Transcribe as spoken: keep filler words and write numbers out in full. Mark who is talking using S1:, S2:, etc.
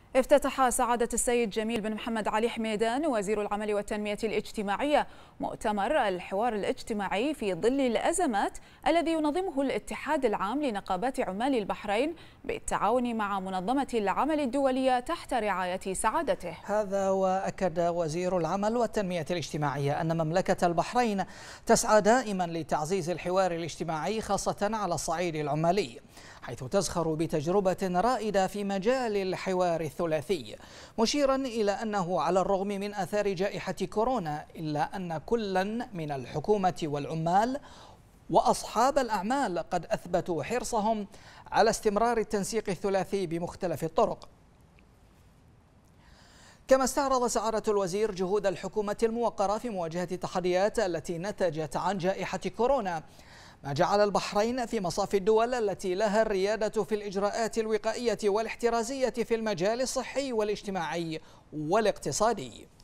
S1: افتتح سعادة السيد جميل بن محمد علي حميدان وزير العمل والتنمية الاجتماعية مؤتمر الحوار الاجتماعي في ظل الأزمات الذي ينظمه الاتحاد العام لنقابات عمال البحرين بالتعاون مع منظمة العمل الدولية تحت رعاية سعادته.
S2: هذا وأكد وزير العمل والتنمية الاجتماعية أن مملكة البحرين تسعى دائما لتعزيز الحوار الاجتماعي خاصة على الصعيد العمالي، حيث تزخر بتجربة رائدة في مجال الحوار الثلاثي، مشيرا إلى أنه على الرغم من آثار جائحة كورونا إلا أن كلا من الحكومة والعمال وأصحاب الأعمال قد أثبتوا حرصهم على استمرار التنسيق الثلاثي بمختلف الطرق. كما استعرض سعادة الوزير جهود الحكومة الموقرة في مواجهة التحديات التي نتجت عن جائحة كورونا، ما جعل البحرين في مصاف الدول التي لها الريادة في الإجراءات الوقائية والاحترازية في المجال الصحي والاجتماعي والاقتصادي.